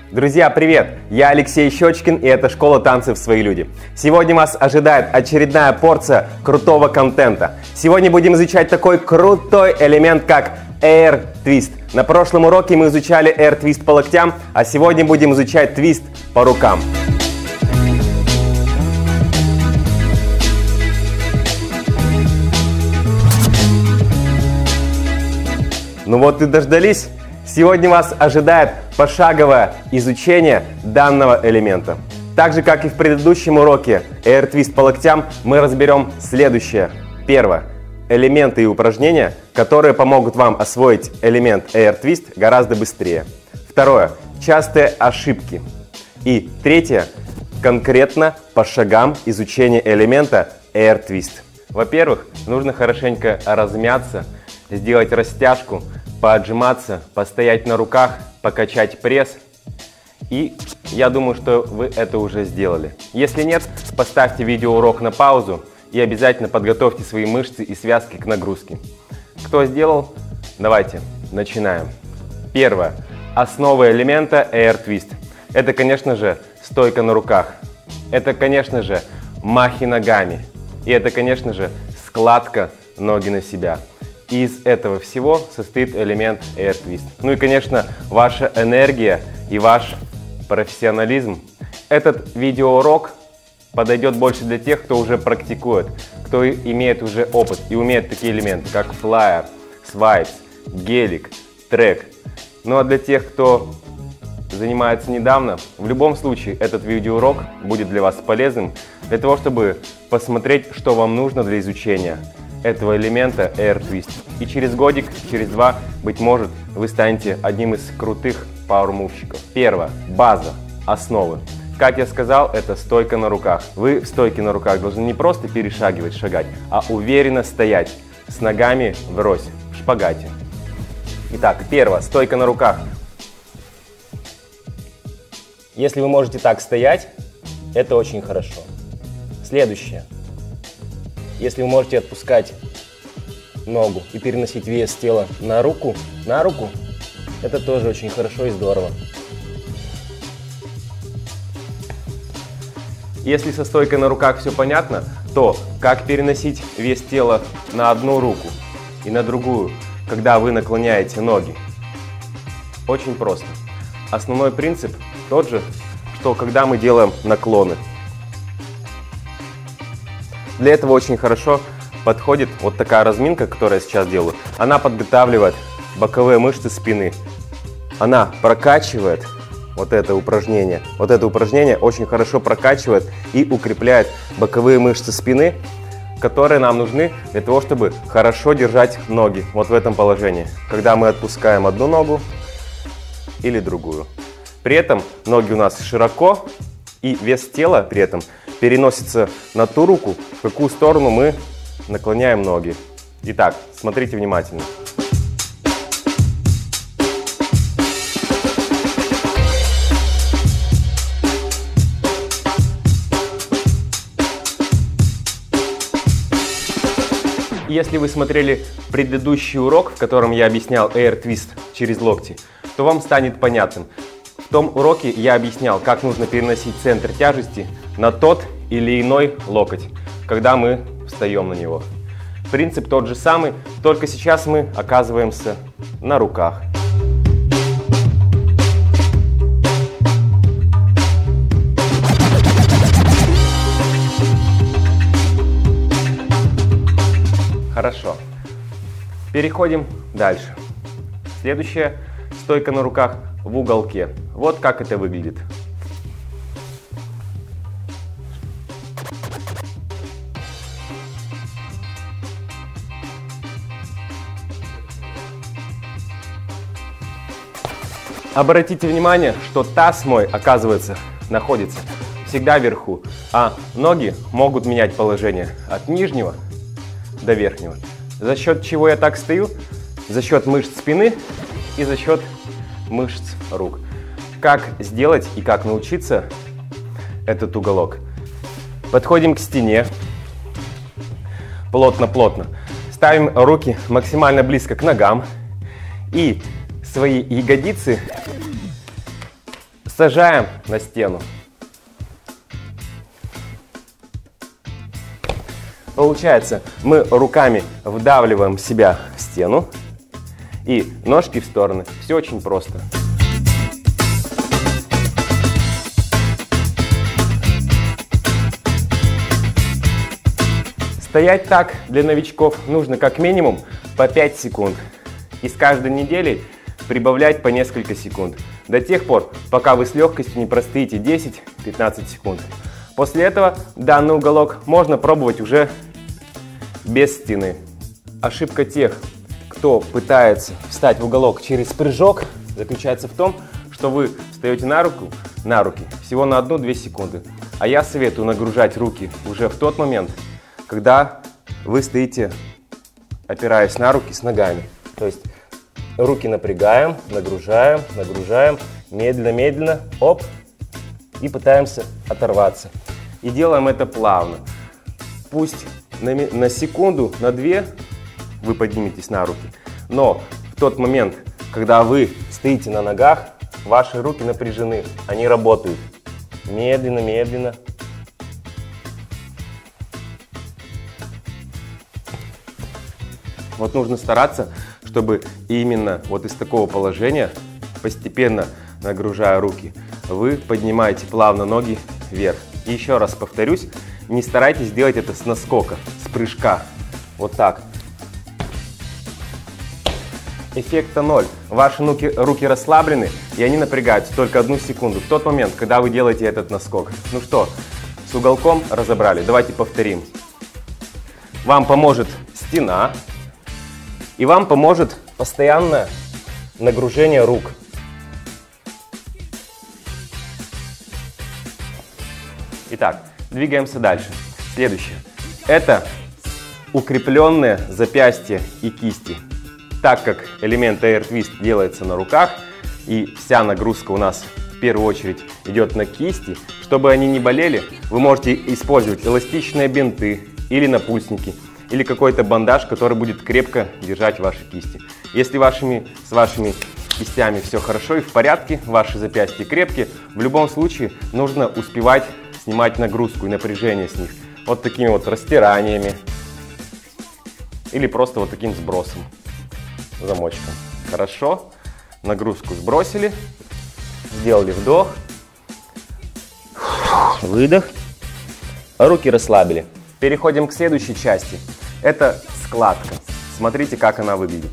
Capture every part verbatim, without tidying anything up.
Друзья, привет! Я Алексей Щечкин, и это школа танцев «Свои люди». Сегодня вас ожидает очередная порция крутого контента. Сегодня будем изучать такой крутой элемент, как Air Twist. На прошлом уроке мы изучали Air Twist по локтям, а сегодня будем изучать твист по рукам. Ну вот и дождались. Сегодня вас ожидает пошаговое изучение данного элемента. Так же, как и в предыдущем уроке Air Twist по локтям, мы разберем следующее. Первое. Элементы и упражнения, которые помогут вам освоить элемент Air Twist гораздо быстрее. Второе. Частые ошибки. И третье. Конкретно по шагам изучения элемента Air Twist. Во-первых, нужно хорошенько размяться, сделать растяжку, поотжиматься, постоять на руках, покачать пресс. И я думаю, что вы это уже сделали. Если нет, поставьте видеоурок на паузу и обязательно подготовьте свои мышцы и связки к нагрузке. Кто сделал? Давайте начинаем. Первое. Основа элемента Air Twist. Это, конечно же, стойка на руках. Это, конечно же, махи ногами. И это, конечно же, складка ноги на себя. И из этого всего состоит элемент Air Twist. Ну и, конечно, ваша энергия и ваш профессионализм. Этот видеоурок подойдет больше для тех, кто уже практикует, кто имеет уже опыт и умеет такие элементы, как флайер, свайпс, гелик, трек. Ну а для тех, кто занимается недавно, в любом случае этот видеоурок будет для вас полезным, для того, чтобы посмотреть, что вам нужно для изучения этого элемента Air Twist. И через годик, через два, быть может, вы станете одним из крутых пауэр-мувщиков. Первое. База. Основы. Как я сказал, это стойка на руках. Вы в стойке на руках должны не просто перешагивать, шагать, а уверенно стоять с ногами врозь, в шпагате. Итак, первое. Стойка на руках. Если вы можете так стоять, это очень хорошо. Следующее. Если вы можете отпускать ногу и переносить вес тела на руку, на руку, это тоже очень хорошо и здорово. Если со стойкой на руках все понятно, то как переносить вес тела на одну руку и на другую, когда вы наклоняете ноги? Очень просто. Основной принцип тот же, что когда мы делаем наклоны. Для этого очень хорошо подходит вот такая разминка, которую я сейчас делаю. Она подготавливает боковые мышцы спины. Она прокачивает вот это упражнение. Вот это упражнение очень хорошо прокачивает и укрепляет боковые мышцы спины, которые нам нужны для того, чтобы хорошо держать ноги вот в этом положении. Когда мы отпускаем одну ногу или другую. При этом ноги у нас широко и вес тела при этом переносится на ту руку, в какую сторону мы наклоняем ноги. Итак, смотрите внимательно. Если вы смотрели предыдущий урок, в котором я объяснял Air Twist через локти, то вам станет понятным. В том уроке я объяснял, как нужно переносить центр тяжести на тот или иной локоть, когда мы встаем на него. Принцип тот же самый, только сейчас мы оказываемся на руках. Хорошо. Переходим дальше. Следующая стойка на руках в уголке. Вот как это выглядит. Обратите внимание, что таз мой, оказывается, находится всегда вверху, а ноги могут менять положение от нижнего до верхнего. За счет чего я так стою? За счет мышц спины и за счет мышц рук. Как сделать и как научиться этот уголок? Подходим к стене. Плотно-плотно. Ставим руки максимально близко к ногам. И свои ягодицы сажаем на стену. Получается, мы руками вдавливаем себя в стену и ножки в стороны. Все очень просто. Стоять так для новичков нужно как минимум по пять секунд. И с каждой неделей прибавлять по несколько секунд. До тех пор, пока вы с легкостью не простоите десять-пятнадцать секунд. После этого данный уголок можно пробовать уже без стены. Ошибка тех, кто пытается встать в уголок через прыжок, заключается в том, что вы встаете на руку, на руки всего на одну-две секунды. А я советую нагружать руки уже в тот момент, когда вы стоите, опираясь на руки с ногами. То есть руки напрягаем, нагружаем, нагружаем, медленно-медленно, оп, и пытаемся оторваться. И делаем это плавно. Пусть на, на секунду, на две вы подниметесь на руки, но в тот момент, когда вы стоите на ногах, ваши руки напряжены, они работают. Медленно-медленно. Вот нужно стараться, чтобы именно вот из такого положения, постепенно нагружая руки, вы поднимаете плавно ноги вверх. И еще раз повторюсь, не старайтесь делать это с наскока, с прыжка. Вот так. Эффекта ноль. Ваши руки, руки расслаблены, и они напрягаются только одну секунду. В тот момент, когда вы делаете этот наскок. Ну что, с уголком разобрали. Давайте повторим. Вам поможет стена. И вам поможет постоянное нагружение рук. Итак, двигаемся дальше. Следующее. Это укрепленные запястья и кисти. Так как элемент Air Twist делается на руках, и вся нагрузка у нас в первую очередь идет на кисти, чтобы они не болели, вы можете использовать эластичные бинты или напульсники, или какой-то бандаж, который будет крепко держать ваши кисти. Если вашими, с вашими кистями все хорошо и в порядке, ваши запястья крепкие, в любом случае нужно успевать снимать нагрузку и напряжение с них. Вот такими вот растираниями. Или просто вот таким сбросом, замочком. Хорошо. Нагрузку сбросили. Сделали вдох. Выдох. Руки расслабили. Переходим к следующей части. Это складка. Смотрите, как она выглядит.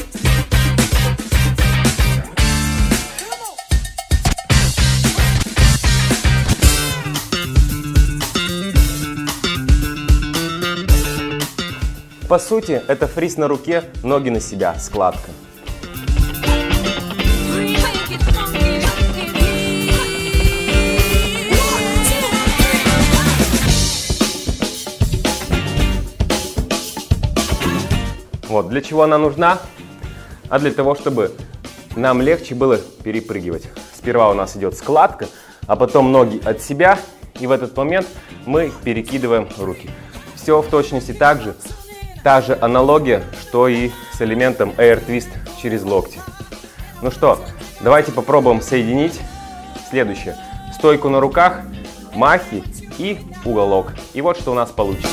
По сути, это фриз на руке, ноги на себя, складка. Вот, для чего она нужна? А для того, чтобы нам легче было перепрыгивать. Сперва у нас идет складка, а потом ноги от себя, и в этот момент мы перекидываем руки. Все в точности так же, та же аналогия, что и с элементом Air Twist через локти. Ну что, давайте попробуем соединить следующее. Стойку на руках, махи и уголок. И вот что у нас получится.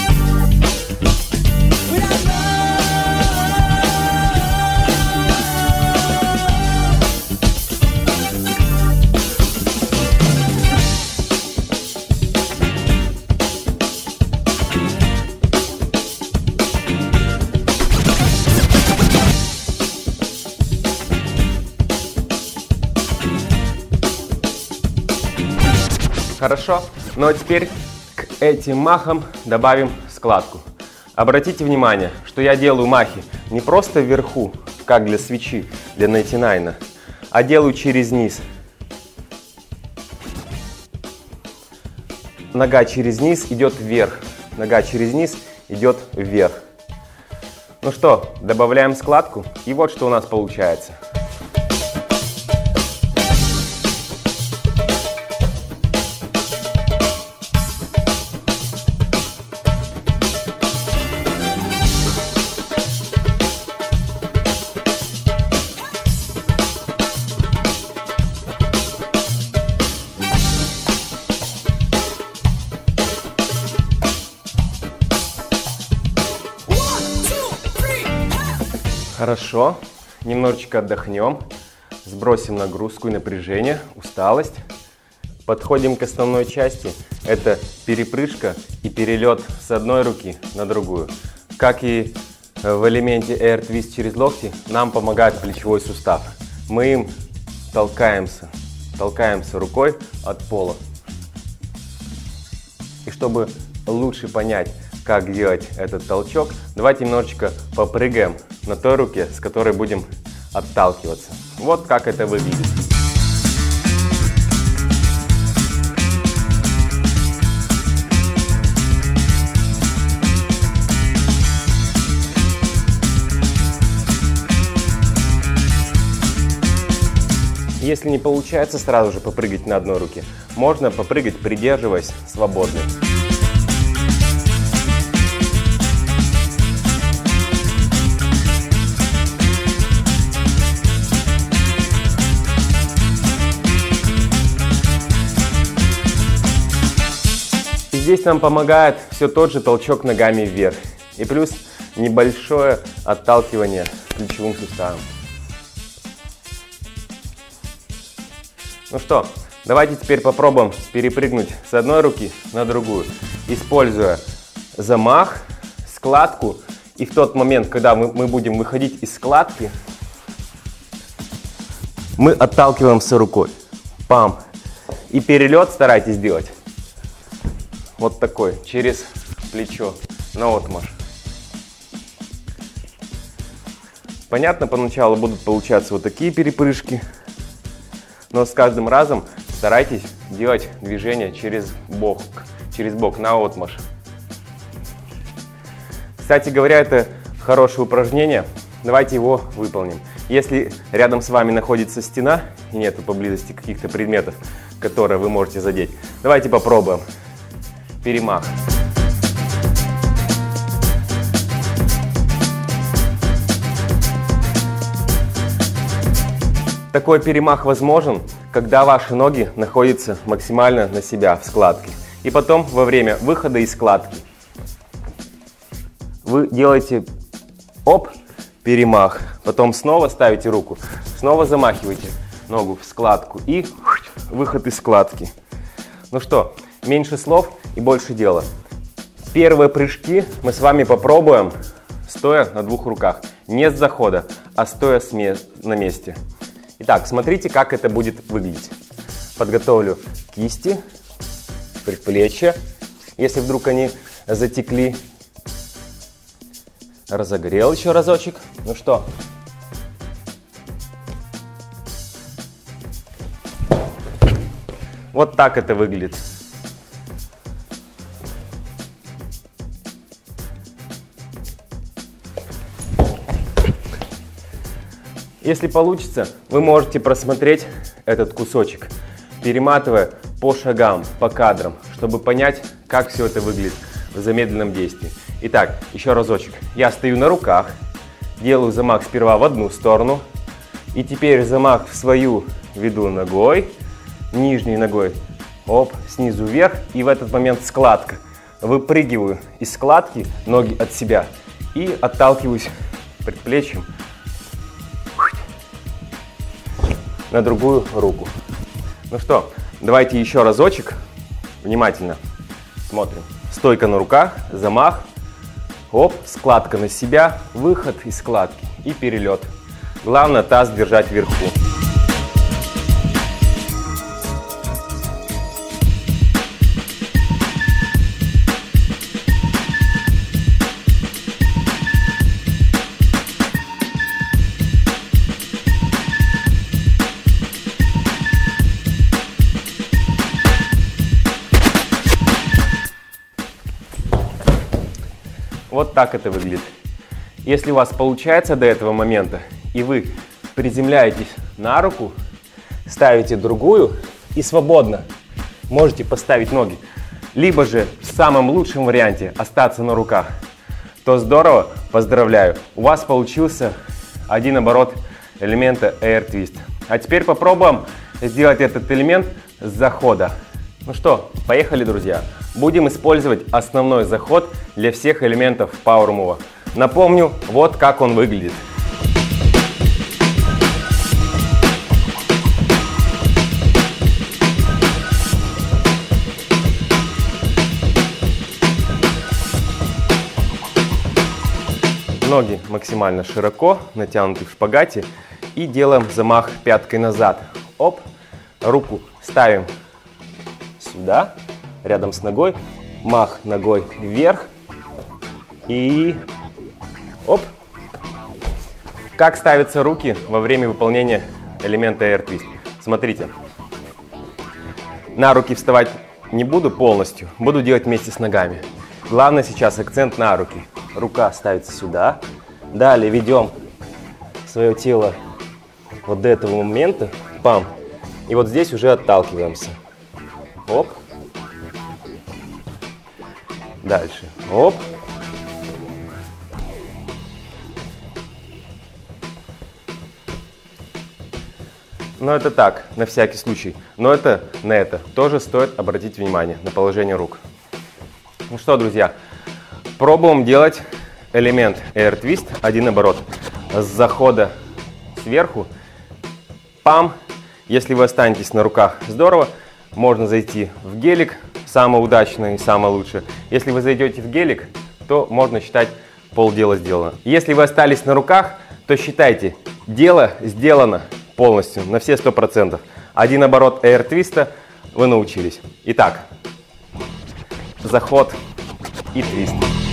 Хорошо, ну а теперь к этим махам добавим складку. Обратите внимание, что я делаю махи не просто вверху, как для свечи, для найнти найна, а делаю через низ. Нога через низ идет вверх, нога через низ идет вверх. Ну что, добавляем складку, и вот что у нас получается. Хорошо. Немножечко отдохнем. Сбросим нагрузку и напряжение, усталость. Подходим к основной части. Это перепрыжка и перелет с одной руки на другую. Как и в элементе Air Twist через локти, нам помогает плечевой сустав. Мы им толкаемся, толкаемся рукой от пола. И чтобы лучше понять, как делать этот толчок, давайте немножечко попрыгаем на той руке, с которой будем отталкиваться. Вот как это выглядит. Если не получается сразу же попрыгать на одной руке, можно попрыгать, придерживаясь свободно. И здесь нам помогает все тот же толчок ногами вверх. И плюс небольшое отталкивание плечевым суставом. Ну что, давайте теперь попробуем перепрыгнуть с одной руки на другую, используя замах, складку. И в тот момент, когда мы, мы будем выходить из складки, мы отталкиваемся рукой. Пам. И перелет старайтесь делать вот такой, через плечо, наотмашь. Понятно, поначалу будут получаться вот такие перепрыжки. Но с каждым разом старайтесь делать движение через бок, через бок, наотмашь. Кстати говоря, это хорошее упражнение. Давайте его выполним. Если рядом с вами находится стена и нету поблизости каких-то предметов, которые вы можете задеть, давайте попробуем. Перемах. Такой перемах возможен, когда ваши ноги находятся максимально на себя в складке. И потом во время выхода из складки вы делаете оп, перемах, потом снова ставите руку, снова замахиваете ногу в складку и выход из складки. Ну что, меньше слов и больше дела. Первые прыжки мы с вами попробуем стоя на двух руках, не с захода, а стоя на месте. Итак, смотрите, как это будет выглядеть. Подготовлю кисти, предплечья, если вдруг они затекли. Разогрел еще разочек. Ну что? Вот так это выглядит. Если получится, вы можете просмотреть этот кусочек, перематывая по шагам, по кадрам, чтобы понять, как все это выглядит в замедленном действии. Итак, еще разочек. Я стою на руках, делаю замах сперва в одну сторону, и теперь замах в свою веду ногой, нижней ногой, оп, снизу вверх, и в этот момент складка. Выпрыгиваю из складки, ноги от себя, и отталкиваюсь предплечьем на другую руку. Ну что, давайте еще разочек. Внимательно смотрим. Стойка на руках, замах, оп, складка на себя, выход из складки и перелет. Главное таз держать вверху. Вот так это выглядит. Если у вас получается до этого момента, и вы приземляетесь на руку, ставите другую и свободно можете поставить ноги, либо же в самом лучшем варианте остаться на руках, то здорово, поздравляю, у вас получился один оборот элемента Air Twist. А теперь попробуем сделать этот элемент с захода. Ну что, поехали, друзья. Будем использовать основной заход для всех элементов Power Move. Напомню, вот как он выглядит. Ноги максимально широко, натянуты в шпагате. И делаем замах пяткой назад. Оп. Руку ставим сюда, рядом с ногой. Мах ногой вверх. И оп. Как ставятся руки во время выполнения элемента Air Twist? Смотрите. На руки вставать не буду полностью, буду делать вместе с ногами. Главное сейчас акцент на руки. Рука ставится сюда. Далее ведем свое тело вот до этого момента. Пам. И вот здесь уже отталкиваемся. Оп. Дальше. Оп. Но это так, на всякий случай. Но это на это тоже стоит обратить внимание, на положение рук. Ну что, друзья, пробуем делать элемент Air Twist, один оборот. С захода сверху. Пам. Если вы останетесь на руках, здорово. Можно зайти в гелик, самое удачное и самое лучшее. Если вы зайдете в гелик, то можно считать полдела сделано. Если вы остались на руках, то считайте, дело сделано полностью, на все сто процентов. Один оборот Air Twist вы научились. Итак, заход и твист.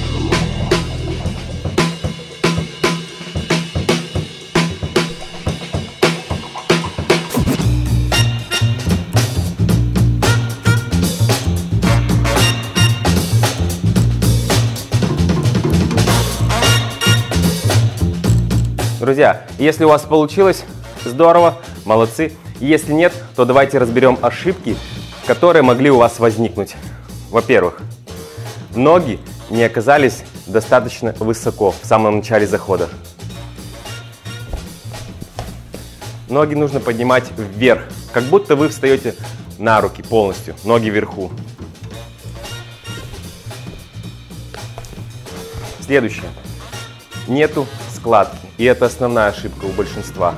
Друзья, если у вас получилось, здорово, молодцы. Если нет, то давайте разберем ошибки, которые могли у вас возникнуть. Во-первых, ноги не оказались достаточно высоко в самом начале захода. Ноги нужно поднимать вверх, как будто вы встаете на руки полностью, ноги вверху. Следующее. Нету складки. И это основная ошибка у большинства.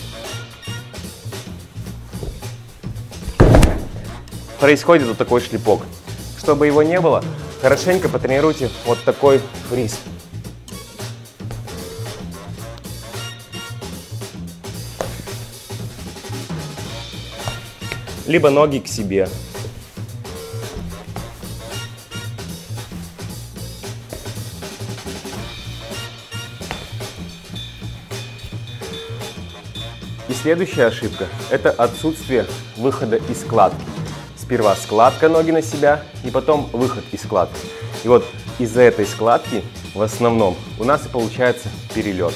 Происходит вот такой шлепок. Чтобы его не было, хорошенько потренируйте вот такой фриз. Либо ноги к себе. И следующая ошибка – это отсутствие выхода из складки. Сперва складка ноги на себя, и потом выход из складки. И вот из-за этой складки в основном у нас и получается перелет.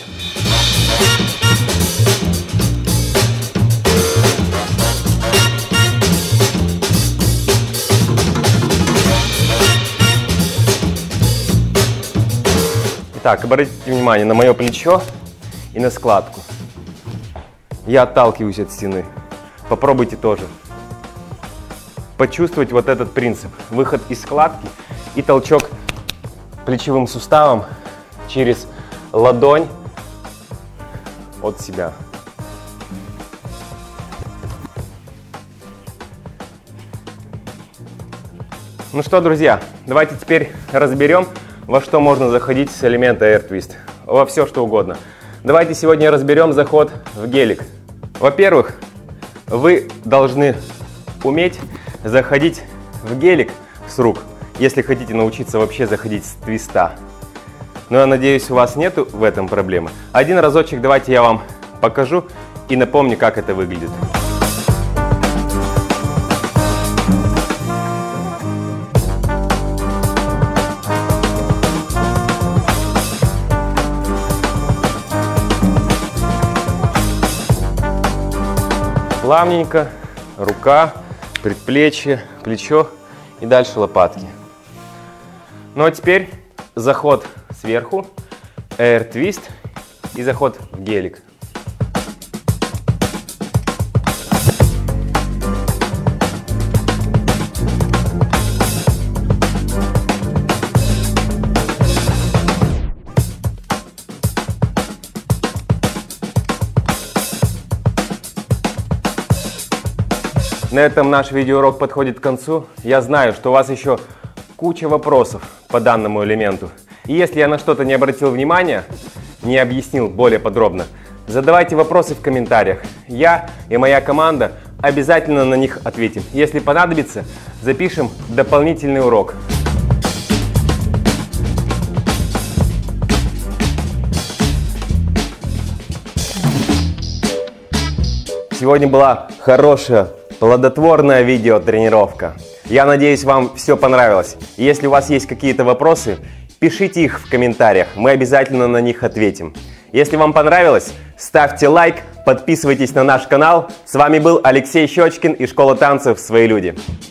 Итак, обратите внимание на мое плечо и на складку. Я отталкиваюсь от стены. Попробуйте тоже. Почувствовать вот этот принцип. Выход из складки и толчок плечевым суставом через ладонь от себя. Ну что, друзья, давайте теперь разберем, во что можно заходить с элемента Air Twist. Во все, что угодно. Давайте сегодня разберем заход в гелик. Во-первых, вы должны уметь заходить в гелик с рук, если хотите научиться вообще заходить с твиста. Но я надеюсь, у вас нету в этом проблемы. Один разочек давайте я вам покажу и напомню, как это выглядит. Плавненько, рука, предплечье, плечо и дальше лопатки. Ну а теперь заход сверху, Air Twist и заход в гелик. На этом наш видеоурок подходит к концу. Я знаю, что у вас еще куча вопросов по данному элементу. И если я на что-то не обратил внимания, не объяснил более подробно. Задавайте вопросы в комментариях. Я и моя команда обязательно на них ответим. Если понадобится, запишем дополнительный урок. Сегодня была хорошая, плодотворная видеотренировка. Я надеюсь, вам все понравилось. Если у вас есть какие-то вопросы, пишите их в комментариях, мы обязательно на них ответим. Если вам понравилось, ставьте лайк, подписывайтесь на наш канал. С вами был Алексей Щечкин и Школа танцев «Свои люди».